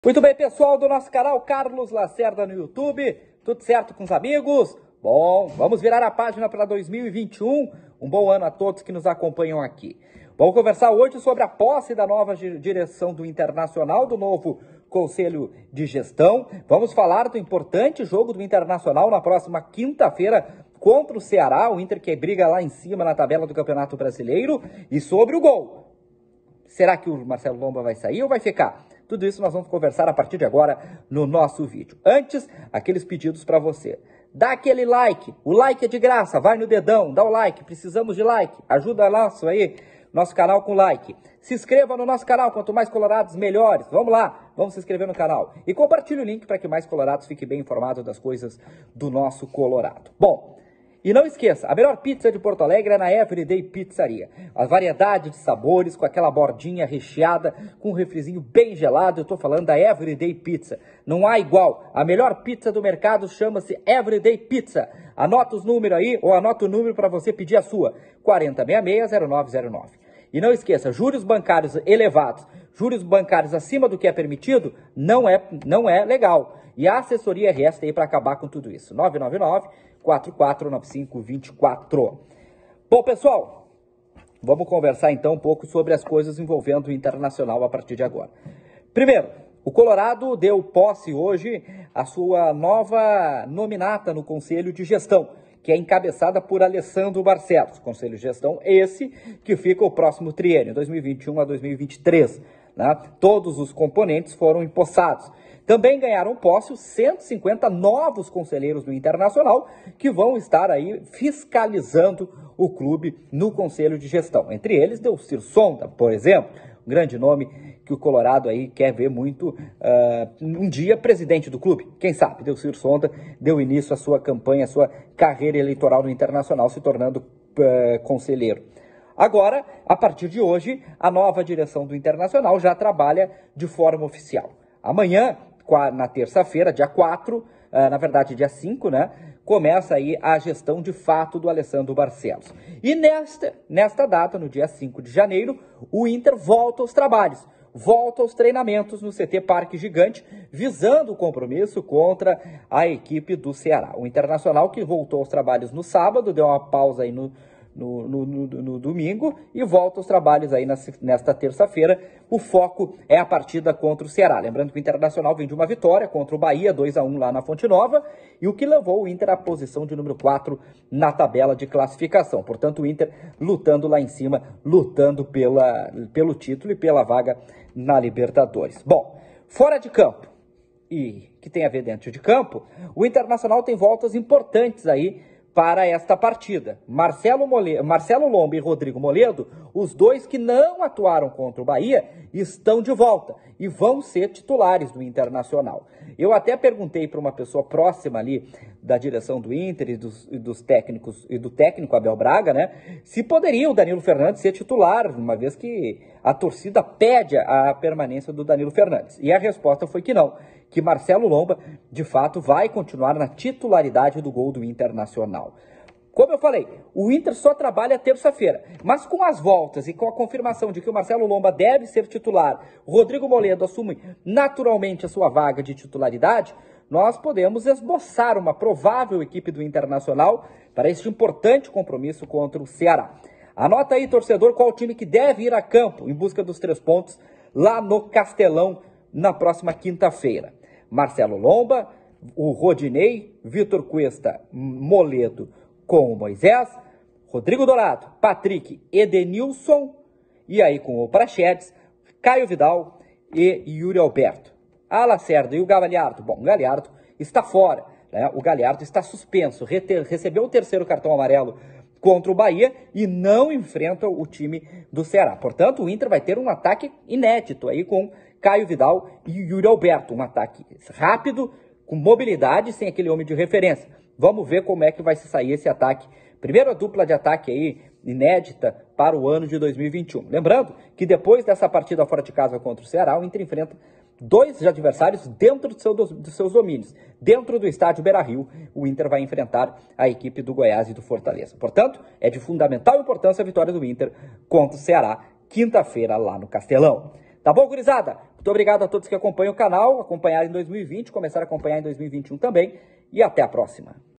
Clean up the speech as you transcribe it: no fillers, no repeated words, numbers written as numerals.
Muito bem, pessoal do nosso canal Carlos Lacerda no YouTube, tudo certo com os amigos? Bom, vamos virar a página para 2021, um bom ano a todos que nos acompanham aqui. Vamos conversar hoje sobre a posse da nova direção do Internacional, do novo Conselho de Gestão. Vamos falar do importante jogo do Internacional na próxima quinta-feira contra o Ceará, o Inter que briga lá em cima na tabela do Campeonato Brasileiro, e sobre o gol. Será que o Marcelo Lomba vai sair ou vai ficar? Tudo isso nós vamos conversar a partir de agora no nosso vídeo. Antes, aqueles pedidos para você. Dá aquele like, o like é de graça, vai no dedão, dá o like, precisamos de like, ajuda nosso canal com like. Se inscreva no nosso canal, quanto mais colorados, melhores. Vamos lá, vamos se inscrever no canal. E compartilhe o link para que mais colorados fiquem bem informados das coisas do nosso Colorado. Bom, e não esqueça, a melhor pizza de Porto Alegre é na Everyday Pizzaria. A variedade de sabores, com aquela bordinha recheada, com um refrizinho bem gelado. Eu estou falando da Everyday Pizza. Não há igual. A melhor pizza do mercado chama-se Everyday Pizza. Anota os números aí, ou anota o número para você pedir a sua. 4066-0909. E não esqueça, juros bancários elevados, juros bancários acima do que é permitido, não é legal. E a assessoria resta aí para acabar com tudo isso. 999-449524. Bom, pessoal, vamos conversar então um pouco sobre as coisas envolvendo o Internacional a partir de agora. Primeiro, o Colorado deu posse hoje à sua nova nominata no Conselho de Gestão, que é encabeçada por Alessandro Barcelos. Conselho de Gestão esse que fica o próximo triênio, 2021 a 2023. Né? Todos os componentes foram empossados. Também ganharam posse os 150 novos conselheiros do Internacional que vão estar aí fiscalizando o clube no Conselho de Gestão. Entre eles, Delcir Sonda, por exemplo, um grande nome que o Colorado aí quer ver muito um dia presidente do clube. Quem sabe, Delcir Sonda deu início à sua campanha, à sua carreira eleitoral no Internacional, se tornando conselheiro. Agora, a partir de hoje, a nova direção do Internacional já trabalha de forma oficial. Amanhã, na terça-feira, dia 4, na verdade dia 5, né, começa aí a gestão de fato do Alessandro Barcelos. E nesta data, no dia 5 de janeiro, o Inter volta aos trabalhos, volta aos treinamentos no CT Parque Gigante, visando o compromisso contra a equipe do Ceará. O Internacional que voltou aos trabalhos no sábado, deu uma pausa aí no domingo e volta aos trabalhos aí nesta terça-feira. O foco é a partida contra o Ceará. Lembrando que o Internacional vem de uma vitória contra o Bahia, 2-1 lá na Fonte Nova, e o que levou o Inter à posição de número 4 na tabela de classificação. Portanto, o Inter lutando lá em cima, lutando pelo título e pela vaga na Libertadores. Bom, fora de campo, e que tem a ver dentro de campo, o Internacional tem voltas importantes aí para esta partida. Marcelo Lomba e Rodrigo Moledo, os dois que não atuaram contra o Bahia, estão de volta e vão ser titulares do Internacional. Eu até perguntei para uma pessoa próxima ali da direção do Inter e dos técnicos e do técnico Abel Braga, né, se poderia o Danilo Fernandes ser titular, uma vez que a torcida pede a permanência do Danilo Fernandes. E a resposta foi que não, que Marcelo Lomba, de fato, vai continuar na titularidade do gol do Internacional. Como eu falei, o Inter só trabalha terça-feira, mas com as voltas e com a confirmação de que o Marcelo Lomba deve ser titular, o Rodrigo Moledo assume naturalmente a sua vaga de titularidade, nós podemos esboçar uma provável equipe do Internacional para este importante compromisso contra o Ceará. Anota aí, torcedor, qual time que deve ir a campo em busca dos 3 pontos lá no Castelão na próxima quinta-feira. Marcelo Lomba, o Rodinei, Vitor Cuesta, Moledo com o Moisés, Rodrigo Dourado, Patrick, Edenilson, e aí com o Praxedes, Caio Vidal e Yuri Alberto. A Lacerda e o Galhardo. Bom, o Galhardo está fora, né? O Galhardo está suspenso, recebeu o 3º cartão amarelo contra o Bahia e não enfrenta o time do Ceará. Portanto, o Inter vai ter um ataque inédito aí com Caio Vidal e Yuri Alberto. Um ataque rápido, com mobilidade, sem aquele homem de referência. Vamos ver como é que vai se sair esse ataque. Primeira dupla de ataque aí, inédita para o ano de 2021. Lembrando que depois dessa partida fora de casa contra o Ceará, o Inter enfrenta 2 adversários dentro dos seus domínios. Dentro do estádio Beira-Rio, o Inter vai enfrentar a equipe do Goiás e do Fortaleza. Portanto, é de fundamental importância a vitória do Inter contra o Ceará, quinta-feira lá no Castelão. Tá bom, gurizada? Muito obrigado a todos que acompanham o canal, acompanharam em 2020, começaram a acompanhar em 2021 também, e até a próxima.